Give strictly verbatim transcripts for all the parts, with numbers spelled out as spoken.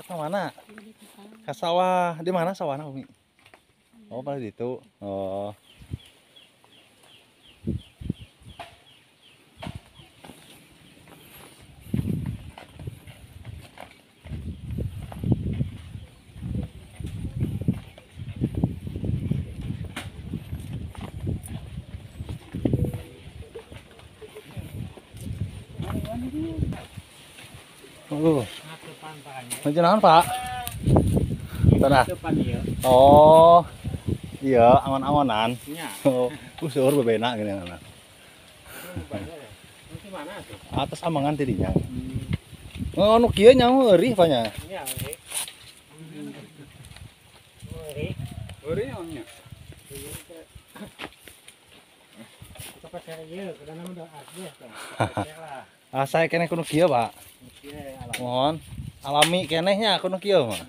Ke mana? Ke sawah. Di mana sawahnya, Umi? Oh, pada di itu. Oh. Oh. Menjenahan, Pak. Tanah. Oh. Iya, awan-awanan. Oh, usur bebenak gini kan. Atas amangan tidinya. Oh, anu kieu nya eueuh pa nya. Iya, eueuh. Eueuh. Eueuh nya. Pakai ieu, kadang udah asli tah. Ah, saya keneh kudu kieu, Pak. Mohon alami kenehnya kudu kieu mah.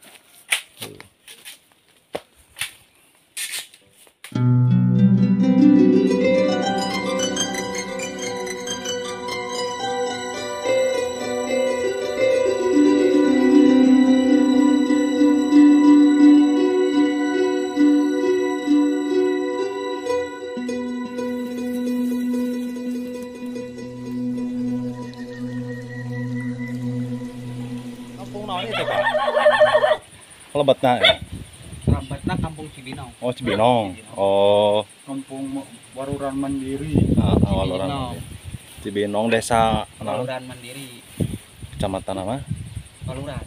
Kampung naon itu, Pak? Lebatna ya? Rambatna Kampung Cibinong. Oh, Cibinong. Oh, Kampung Waruran Mandiri. ah, Waluran. Cibinong desa naon? Waluran Mandiri. Kecamatan apa? Waluran.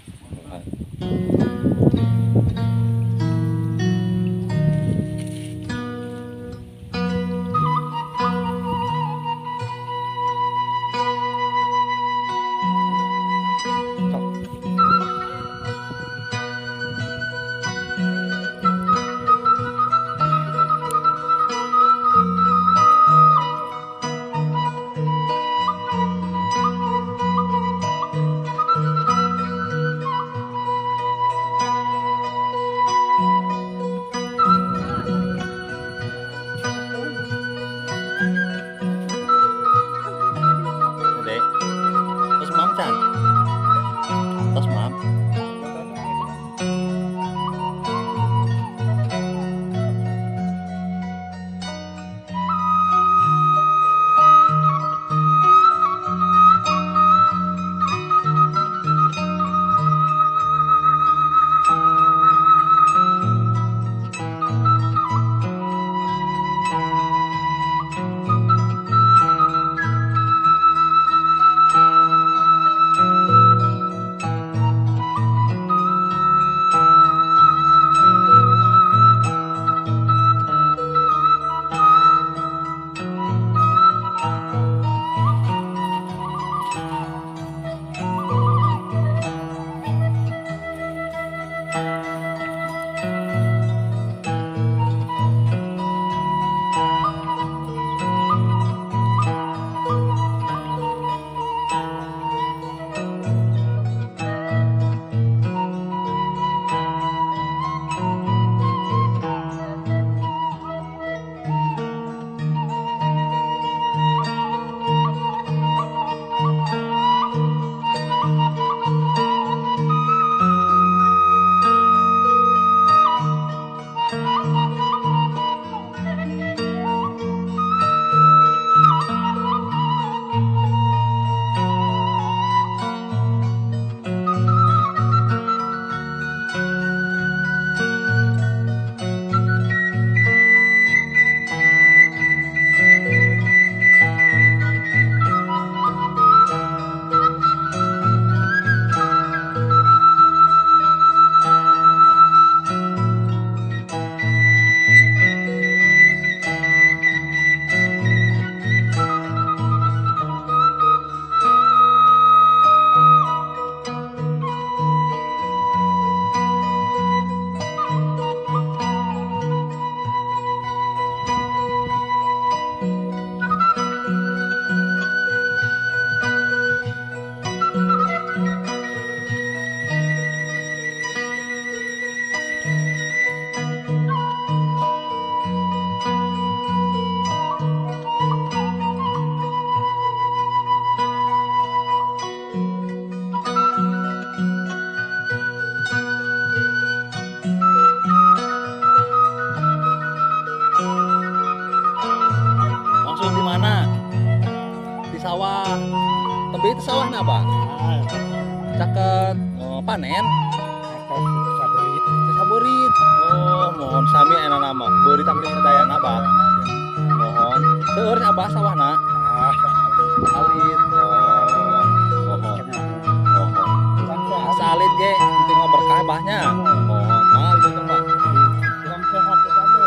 nen? Atau sabrit. Saburit. Oh, mohon sami enak nama. Beurit tapi sadayana bah. Mohon. Seueur abah sawahna. Ah, Salit. Oh. Mohon. Mohon. Salit ge, penting mah berkah bahnya. Mohon. Nah, itu mah. kurang sehat ya kamu.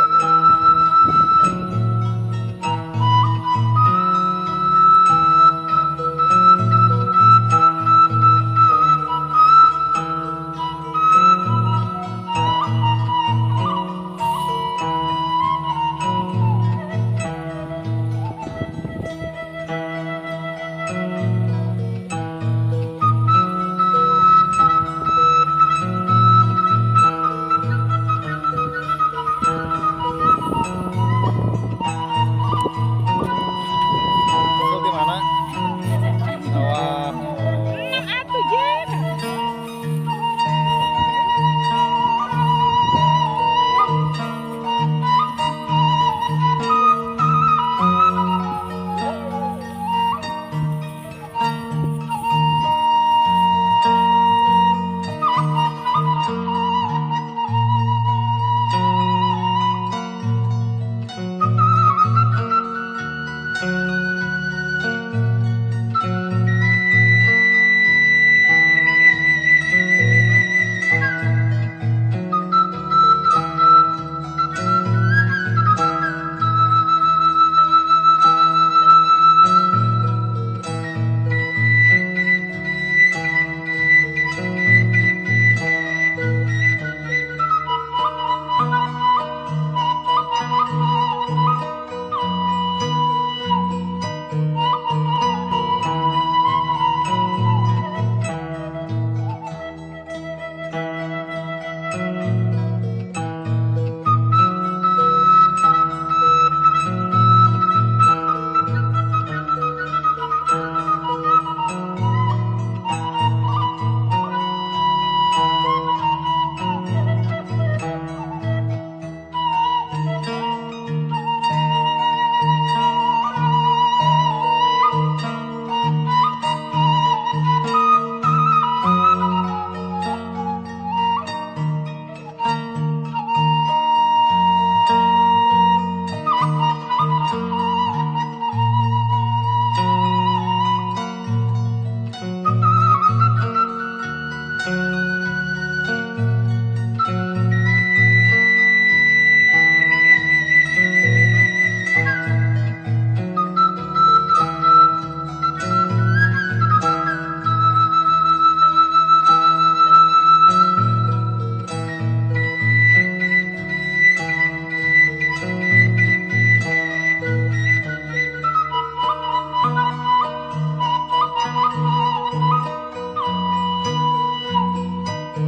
Itu di mana? Wah.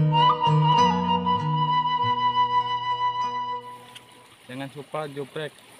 Jangan lupa juprek.